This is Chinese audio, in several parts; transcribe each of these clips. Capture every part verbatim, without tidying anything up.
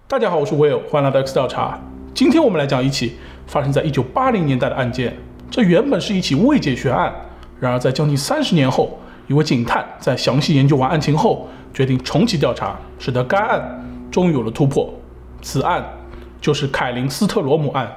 大家好，我是 Will， 欢迎来到 X 调查。今天我们来讲一起发生在一九八零年代的案件。这原本是一起未解决案，然而在将近三十年后，一位警探在详细研究完案情后，决定重启调查，使得该案终于有了突破。此案就是凯琳斯特罗姆案。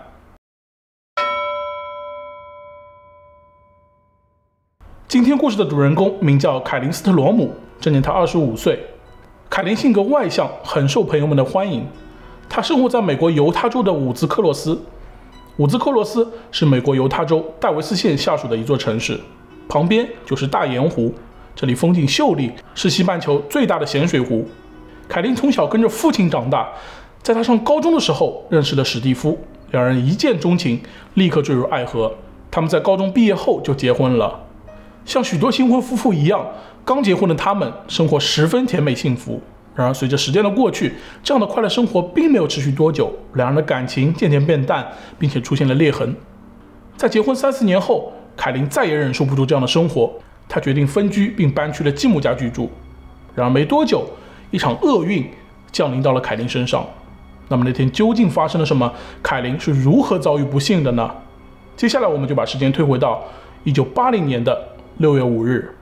今天故事的主人公名叫凯琳斯特罗姆，这年他二十五岁。凯琳性格外向，很受朋友们的欢迎。他生活在美国犹他州的伍兹克洛斯。伍兹克洛斯是美国犹他州戴维斯县下属的一座城市，旁边就是大盐湖，这里风景秀丽，是西半球最大的咸水湖。凯琳从小跟着父亲长大，在他上高中的时候认识了史蒂夫，两人一见钟情，立刻坠入爱河。他们在高中毕业后就结婚了。像许多新婚夫妇一样，刚结婚的他们生活十分甜美幸福。然而随着时间的过去，这样的快乐生活并没有持续多久，两人的感情渐渐变淡，并且出现了裂痕。在结婚三四年后，凯琳再也忍受不住这样的生活，她决定分居并搬去了继母家居住。然而没多久，一场厄运降临到了凯琳身上。那么那天究竟发生了什么？凯琳是如何遭遇不幸的呢？接下来我们就把时间推回到一九八零年的六月五日。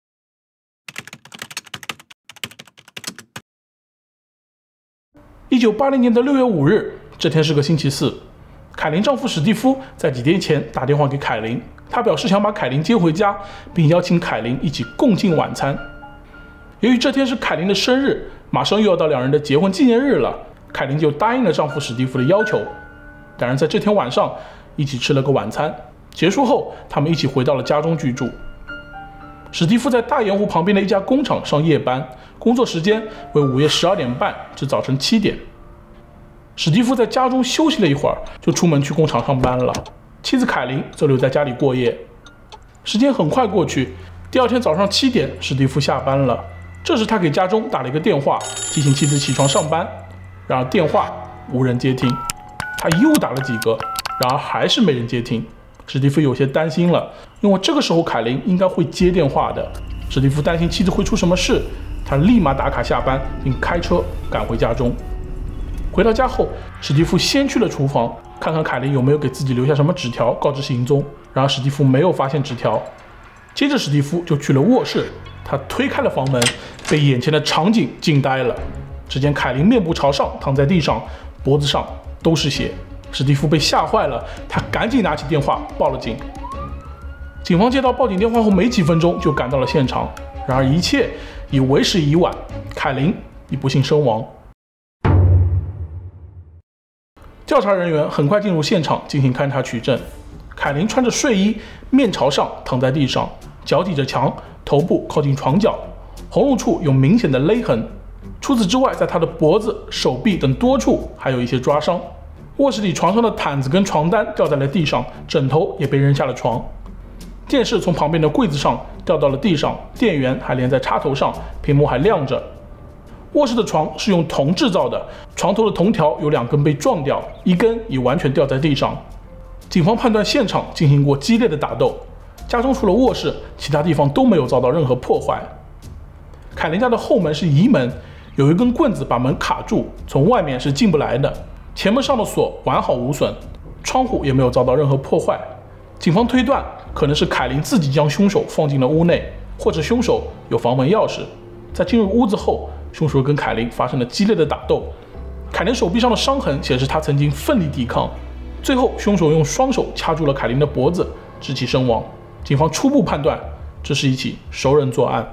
一九八零年的六月五日，这天是个星期四。凯琳丈夫史蒂夫在几天前打电话给凯琳，他表示想把凯琳接回家，并邀请凯琳一起共进晚餐。由于这天是凯琳的生日，马上又要到两人的结婚纪念日了，凯琳就答应了丈夫史蒂夫的要求。两人在这天晚上一起吃了个晚餐，结束后，他们一起回到了家中居住。史蒂夫在大盐湖旁边的一家工厂上夜班，工作时间为午夜十二点半至早晨七点。史蒂夫在家中休息了一会儿，就出门去工厂上班了。妻子凯琳则留在家里过夜。时间很快过去，第二天早上七点，史蒂夫下班了。这时他给家中打了一个电话，提醒妻子起床上班。然而电话无人接听，他又打了几个，然而还是没人接听。史蒂夫有些担心了，因为这个时候凯琳应该会接电话的。史蒂夫担心妻子会出什么事，他立马打卡下班，并开车赶回家中。回到家后，史蒂夫先去了厨房，看看凯琳有没有给自己留下什么纸条告知行踪。然而史蒂夫没有发现纸条。接着史蒂夫就去了卧室，他推开了房门，被眼前的场景惊呆了。只见凯琳面部朝上躺在地上，脖子上都是血。史蒂夫被吓坏了，他赶紧拿起电话报了警。警方接到报警电话后没几分钟就赶到了现场，然而一切已为时已晚，凯琳已不幸身亡。调查人员很快进入现场进行勘查取证。凯琳穿着睡衣，面朝上躺在地上，脚抵着墙，头部靠近床角，喉咙处有明显的勒痕。除此之外，在她的脖子、手臂等多处还有一些抓伤。卧室里床上的毯子跟床单掉在了地上，枕头也被扔下了床。电视从旁边的柜子上掉到了地上，电源还连在插头上，屏幕还亮着。卧室的床是用铜制造的，床头的铜条有两根被撞掉，一根已完全掉在地上。警方判断现场进行过激烈的打斗，家中除了卧室，其他地方都没有遭到任何破坏。凯琳家的后门是移门，有一根棍子把门卡住，从外面是进不来的。前门上的锁完好无损，窗户也没有遭到任何破坏。警方推断可能是凯琳自己将凶手放进了屋内，或者凶手有房门钥匙。在进入屋子后，凶手跟凯琳发生了激烈的打斗。凯琳手臂上的伤痕显示他曾经奋力抵抗，最后凶手用双手掐住了凯琳的脖子，致其身亡。警方初步判断这是一起熟人作案。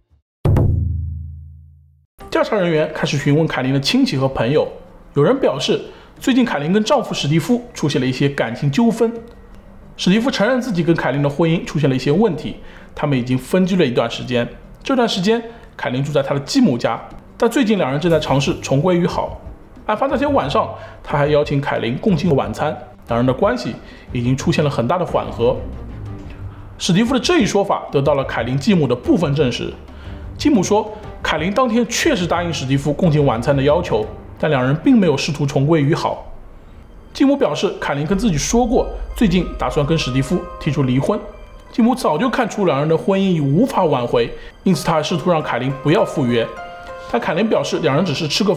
调查人员开始询问凯琳的亲戚和朋友，有人表示最近凯琳跟丈夫史蒂夫出现了一些感情纠纷。史蒂夫承认自己跟凯琳的婚姻出现了一些问题，他们已经分居了一段时间。这段时间凯琳住在他的继母家，但最近两人正在尝试重归于好。案发那天晚上，他还邀请凯琳共进晚餐，两人的关系已经出现了很大的缓和。史蒂夫的这一说法得到了凯琳继母的部分证实。继母说，凯琳当天确实答应史蒂夫共进晚餐的要求，但两人并没有试图重归于好。继母表示，凯琳跟自己说过，最近打算跟史蒂夫提出离婚。继母早就看出两人的婚姻已无法挽回，因此她还试图让凯琳不要赴约。但凯琳表示，两人只是吃个饭，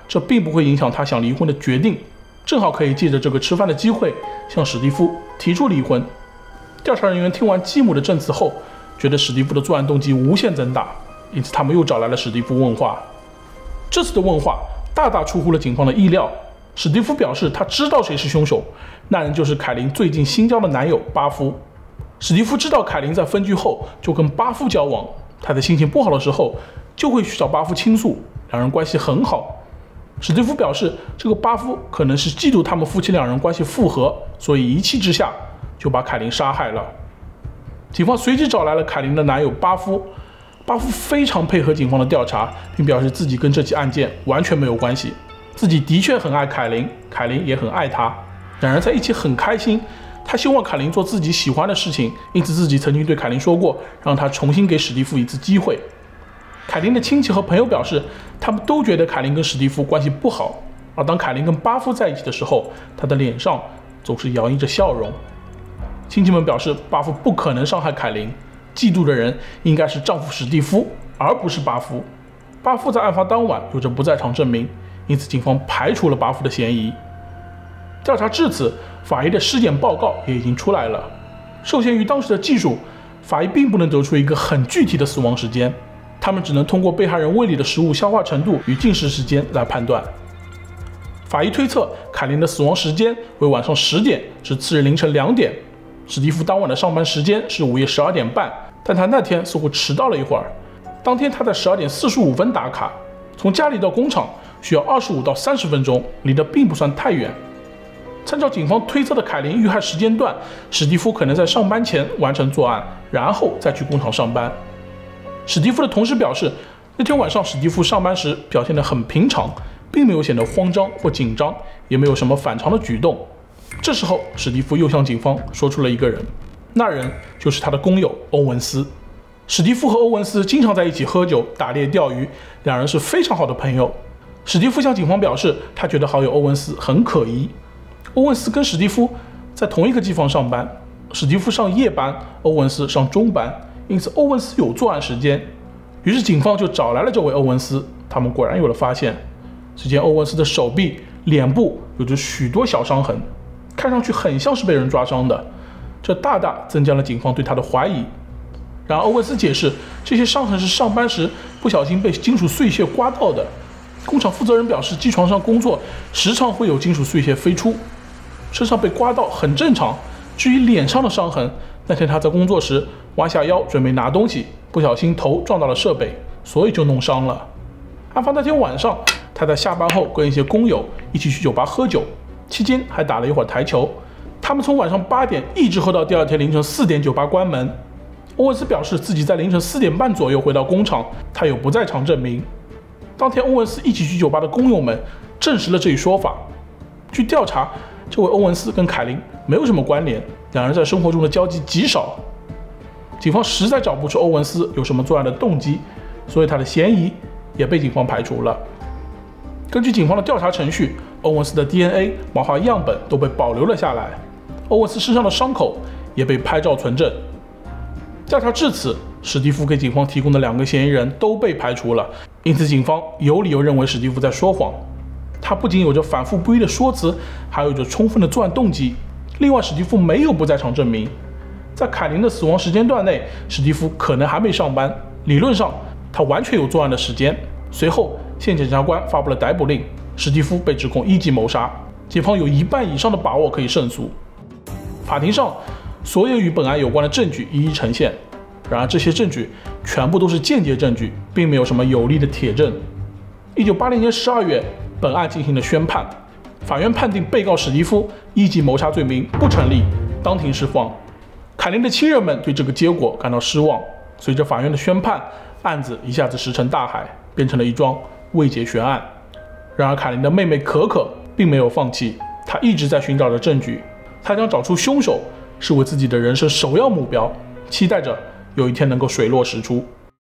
这并不会影响他想离婚的决定，正好可以借着这个吃饭的机会向史蒂夫提出离婚。调查人员听完继母的证词后，觉得史蒂夫的作案动机无限增大，因此他们又找来了史蒂夫问话。这次的问话大大出乎了警方的意料，史蒂夫表示他知道谁是凶手，那人就是凯琳最近新交的男友巴夫。史蒂夫知道凯琳在分居后就跟巴夫交往，他在心情不好的时候就会去找巴夫倾诉，两人关系很好。史蒂夫表示，这个巴夫可能是嫉妒他们夫妻两人关系复合，所以一气之下就把凯琳杀害了。警方随即找来了凯琳的男友巴夫，巴夫非常配合警方的调查，并表示自己跟这起案件完全没有关系，自己的确很爱凯琳，凯琳也很爱他，两人在一起很开心。他希望凯琳做自己喜欢的事情，因此自己曾经对凯琳说过，让他重新给史蒂夫一次机会。凯琳的亲戚和朋友表示，他们都觉得凯琳跟史蒂夫关系不好，而当凯琳跟巴夫在一起的时候，他的脸上总是洋溢着笑容。亲戚们表示，巴夫不可能伤害凯琳，嫉妒的人应该是丈夫史蒂夫，而不是巴夫。巴夫在案发当晚有着不在场证明，因此警方排除了巴夫的嫌疑。调查至此，法医的尸检报告也已经出来了。受限于当时的技术，法医并不能得出一个很具体的死亡时间，他们只能通过被害人胃里的食物消化程度与进食时间来判断。法医推测，凯琳的死亡时间为晚上十点至次日凌晨两点，史蒂夫当晚的上班时间是午夜十二点半，但他那天似乎迟到了一会儿。当天他在十二点四十五分打卡，从家里到工厂需要二十五到三十分钟，离得并不算太远。参照警方推测的凯琳遇害时间段，史蒂夫可能在上班前完成作案，然后再去工厂上班。史蒂夫的同事表示，那天晚上史蒂夫上班时表现得很平常，并没有显得慌张或紧张，也没有什么反常的举动。这时候，史蒂夫又向警方说出了一个人，那人就是他的工友欧文斯。史蒂夫和欧文斯经常在一起喝酒、打猎、钓鱼，两人是非常好的朋友。史蒂夫向警方表示，他觉得好友欧文斯很可疑。欧文斯跟史蒂夫在同一个机房上班，史蒂夫上夜班，欧文斯上中班，因此欧文斯有作案时间。于是警方就找来了这位欧文斯，他们果然有了发现。只见欧文斯的手臂、脸部有着许多小伤痕，看上去很像是被人抓伤的，这大大增加了警方对他的怀疑。然而欧文斯解释，这些伤痕是上班时不小心被金属碎屑刮到的。工厂负责人表示，机床上工作时常会有金属碎屑飞出，身上被刮到很正常。至于脸上的伤痕，那天他在工作时弯下腰准备拿东西，不小心头撞到了设备，所以就弄伤了。案发那天晚上，他在下班后跟一些工友一起去酒吧喝酒，期间还打了一会儿台球。他们从晚上八点一直喝到第二天凌晨四点，酒吧关门。欧文斯表示自己在凌晨四点半左右回到工厂，他有不在场证明。当天欧文斯一起去酒吧的工友们证实了这一说法。据调查，这位欧文斯跟凯琳没有什么关联，两人在生活中的交集极少。警方实在找不出欧文斯有什么作案的动机，所以他的嫌疑也被警方排除了。根据警方的调查程序，欧文斯的 D N A 毛发样本都被保留了下来，欧文斯身上的伤口也被拍照存证。调查至此，史蒂夫给警方提供的两个嫌疑人都被排除了，因此警方有理由认为史蒂夫在说谎。他不仅有着反复不一的说辞，还有着充分的作案动机。另外，史蒂夫没有不在场证明，在凯琳的死亡时间段内，史蒂夫可能还没上班，理论上他完全有作案的时间。随后，县检察官发布了逮捕令，史蒂夫被指控一级谋杀，警方有一半以上的把握可以胜诉。法庭上，所有与本案有关的证据一一呈现，然而这些证据全部都是间接证据，并没有什么有力的铁证。一九八零年十二月，本案进行了宣判，法院判定被告史蒂夫一级谋杀罪名不成立，当庭释放。凯琳的亲人们对这个结果感到失望，随着法院的宣判，案子一下子石沉大海，变成了一桩未解悬案。然而凯琳的妹妹可可并没有放弃，她一直在寻找着证据，她将找出凶手视为自己的人生首要目标，期待着有一天能够水落石出。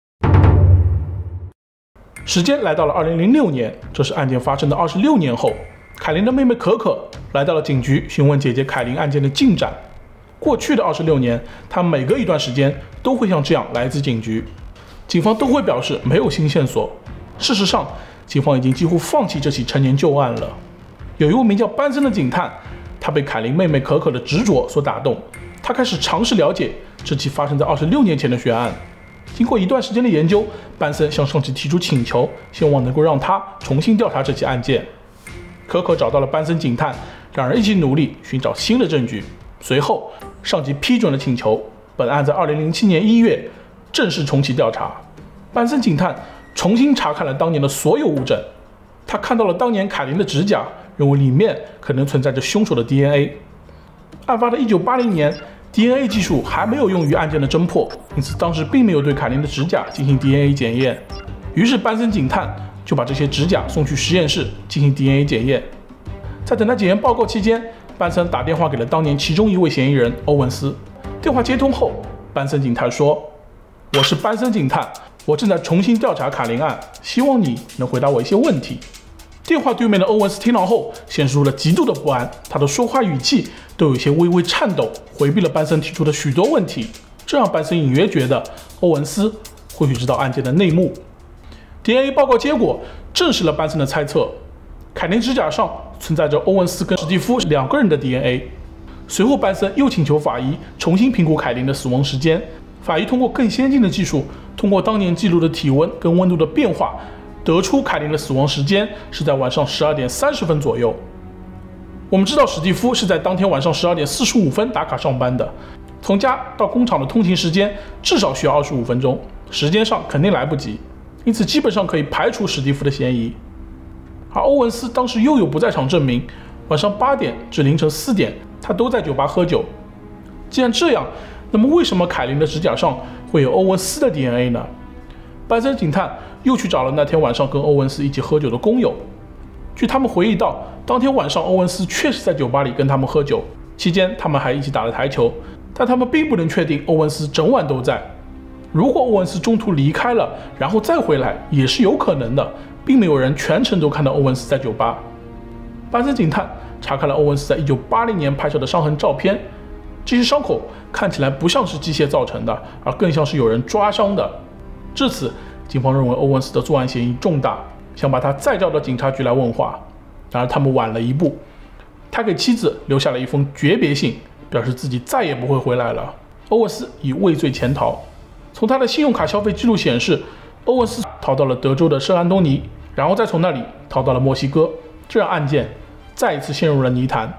时间来到了二零零六年，这是案件发生的二十六年后，凯琳的妹妹可可来到了警局询问姐姐凯琳案件的进展。过去的二十六年，她每隔一段时间都会像这样来自警局，警方都会表示没有新线索。事实上， 警方已经几乎放弃这起陈年旧案了。有一位名叫班森的警探，他被凯琳妹妹可可的执着所打动，他开始尝试了解这起发生在二十六年前的悬案。经过一段时间的研究，班森向上级提出请求，希望能够让他重新调查这起案件。可可找到了班森警探，两人一起努力寻找新的证据。随后，上级批准了请求，本案在二零零七年一月正式重启调查。班森警探重新查看了当年的所有物证，他看到了当年凯琳的指甲，认为里面可能存在着凶手的 D N A。案发的一九八零年 ，D N A 技术还没有用于案件的侦破，因此当时并没有对凯琳的指甲进行 D N A 检验。于是班森警探就把这些指甲送去实验室进行 D N A 检验。在等待检验报告期间，班森打电话给了当年其中一位嫌疑人欧文斯。电话接通后，班森警探说：“我是班森警探，我正在重新调查卡琳案，希望你能回答我一些问题。”电话对面的欧文斯听到后，显示出了极度的不安，他的说话语气都有些微微颤抖，回避了班森提出的许多问题，这让班森隐约觉得欧文斯或许知道案件的内幕。D N A 报告结果证实了班森的猜测，凯琳指甲上存在着欧文斯跟史蒂夫两个人的 D N A。随后，班森又请求法医重新评估凯琳的死亡时间。法医通过更先进的技术，通过当年记录的体温跟温度的变化，得出凯琳的死亡时间是在晚上十二点三十分左右。我们知道史蒂夫是在当天晚上十二点四十五分打卡上班的，从家到工厂的通勤时间至少需要二十五分钟，时间上肯定来不及，因此基本上可以排除史蒂夫的嫌疑。而欧文斯当时又有不在场证明，晚上八点至凌晨四点，他都在酒吧喝酒。既然这样，那么为什么凯琳的指甲上会有欧文斯的 D N A 呢？班森警探又去找了那天晚上跟欧文斯一起喝酒的工友。据他们回忆到，当天晚上欧文斯确实在酒吧里跟他们喝酒，期间他们还一起打了台球，但他们并不能确定欧文斯整晚都在。如果欧文斯中途离开了，然后再回来，也是有可能的，并没有人全程都看到欧文斯在酒吧。班森警探查看了欧文斯在一九八零年拍摄的伤痕照片，这些伤口看起来不像是机械造成的，而更像是有人抓伤的。至此，警方认为欧文斯的作案嫌疑重大，想把他再叫到警察局来问话。然而他们晚了一步，他给妻子留下了一封诀别信，表示自己再也不会回来了。欧文斯已畏罪潜逃。从他的信用卡消费记录显示，欧文斯逃到了德州的圣安东尼，然后再从那里逃到了墨西哥，这让案件再一次陷入了泥潭。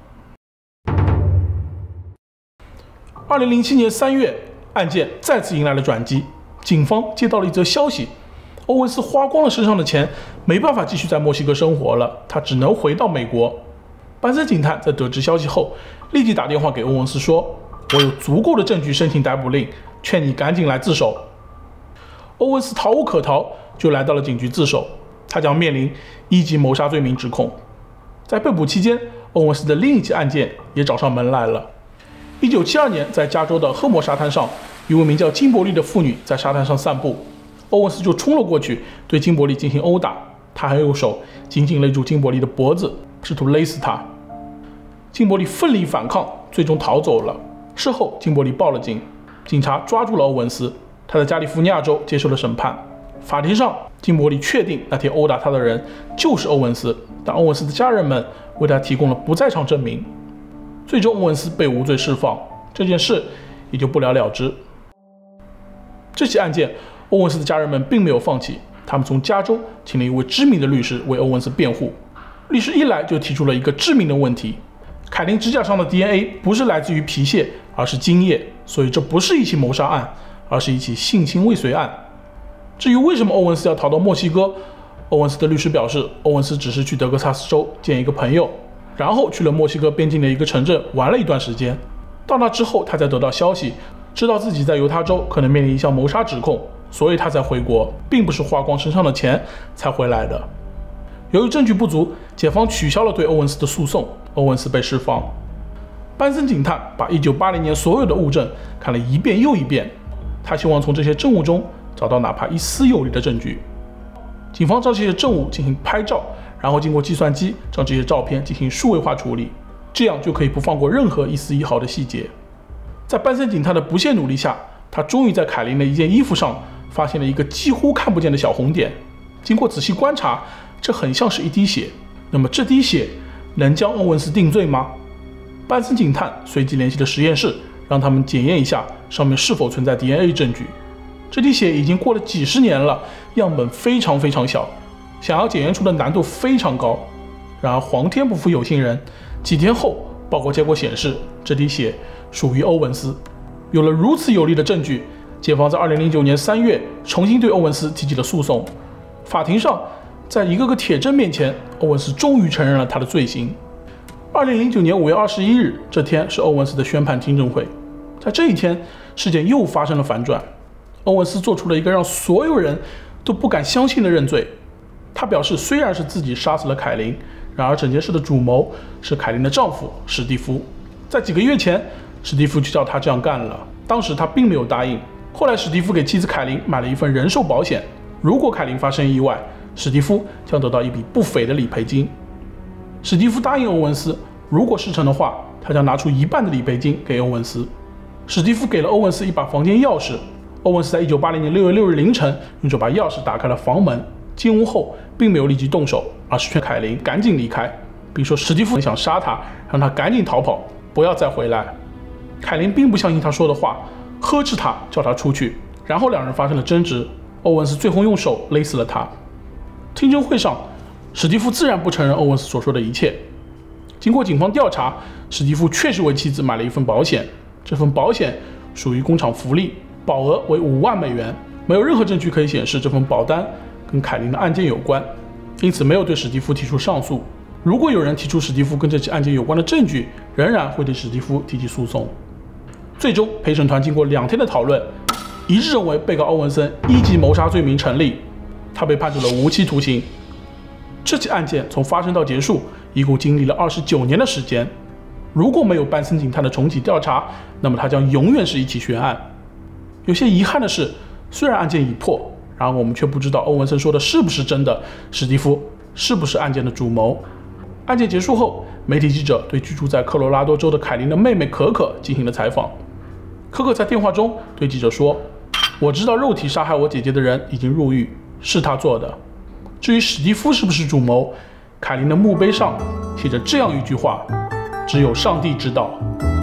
二零零七年三月，案件再次迎来了转机。警方接到了一则消息，欧文斯花光了身上的钱，没办法继续在墨西哥生活了，他只能回到美国。班森警探在得知消息后，立即打电话给欧文斯说：“我有足够的证据申请逮捕令，劝你赶紧来自首。”欧文斯逃无可逃，就来到了警局自首，他将面临一级谋杀罪名指控。在被捕期间，欧文斯的另一起案件也找上门来了。一九七二年，在加州的赫摩沙滩上，一位名叫金伯利的妇女在沙滩上散步，欧文斯就冲了过去，对金伯利进行殴打，他还用手紧紧勒住金伯利的脖子，试图勒死他。金伯利奋力反抗，最终逃走了。事后，金伯利报了警，警察抓住了欧文斯，他在加利福尼亚州接受了审判。法庭上，金伯利确定那天殴打他的人就是欧文斯，但欧文斯的家人们为他提供了不在场证明。最终，欧文斯被无罪释放，这件事也就不了了之。这起案件，欧文斯的家人们并没有放弃，他们从加州请了一位知名的律师为欧文斯辩护。律师一来就提出了一个致命的问题：凯琳指甲上的 D N A 不是来自于皮屑，而是精液，所以这不是一起谋杀案，而是一起性侵未遂案。至于为什么欧文斯要逃到墨西哥，欧文斯的律师表示，欧文斯只是去德克萨斯州见一个朋友，然后去了墨西哥边境的一个城镇玩了一段时间。到那之后，他才得到消息，知道自己在犹他州可能面临一项谋杀指控，所以他才回国，并不是花光身上的钱才回来的。由于证据不足，检方取消了对欧文斯的诉讼，欧文斯被释放。班森警探把一九八零年所有的物证看了一遍又一遍，他希望从这些证物中找到哪怕一丝有力的证据。警方将这些证物进行拍照，然后经过计算机将这些照片进行数位化处理，这样就可以不放过任何一丝一毫的细节。在班森警探的不懈努力下，他终于在凯琳的一件衣服上发现了一个几乎看不见的小红点。 经过仔细观察，这很像是一滴血。那么这滴血能将欧文斯定罪吗？班森警探随即联系了实验室，让他们检验一下上面是否存在 D N A 证据。这滴血已经过了几十年了，样本非常非常小，想要检验出的难度非常高。然而皇天不负有心人，几天后报告结果显示，这滴血属于欧文斯。有了如此有力的证据，检方在二零零九年三月重新对欧文斯提起了诉讼。法庭上，在一个个铁证面前，欧文斯终于承认了他的罪行。二零零九年五月二十一日，这天是欧文斯的宣判听证会。在这一天，事件又发生了反转。欧文斯做出了一个让所有人都不敢相信的认罪。他表示，虽然是自己杀死了凯琳，然而整件事的主谋是凯琳的丈夫史蒂夫。在几个月前，史蒂夫就叫他这样干了，当时他并没有答应。后来，史蒂夫给妻子凯琳买了一份人寿保险，如果凯琳发生意外，史蒂夫将得到一笔不菲的理赔金。史蒂夫答应欧文斯，如果事成的话，他将拿出一半的理赔金给欧文斯。史蒂夫给了欧文斯一把房间钥匙。欧文斯在一九八零年六月六日凌晨用这把钥匙打开了房门，进屋后并没有立即动手，而是劝凯琳赶紧离开，并说史蒂夫想杀他，让他赶紧逃跑，不要再回来。凯琳并不相信他说的话，呵斥他，叫他出去，然后两人发生了争执。欧文斯最后用手勒死了他。听证会上，史蒂夫自然不承认欧文斯所说的一切。经过警方调查，史蒂夫确实为妻子买了一份保险，这份保险属于工厂福利，保额为五万美元。没有任何证据可以显示这份保单跟凯琳的案件有关，因此没有对史蒂夫提出上诉。如果有人提出史蒂夫跟这起案件有关的证据，仍然会对史蒂夫提起诉讼。最终，陪审团经过两天的讨论，一致认为被告欧文森一级谋杀罪名成立，他被判处了无期徒刑。这起案件从发生到结束，一共经历了二十九年的时间。如果没有班森警探的重启调查，那么它将永远是一起悬案。有些遗憾的是，虽然案件已破，然而我们却不知道欧文森说的是不是真的，史蒂夫是不是案件的主谋。案件结束后，媒体记者对居住在科罗拉多州的凯琳的妹妹可可进行了采访。可可在电话中对记者说：“我知道肉体杀害我姐姐的人已经入狱，是他做的。至于史蒂夫是不是主谋，凯琳的墓碑上写着这样一句话：只有上帝知道。”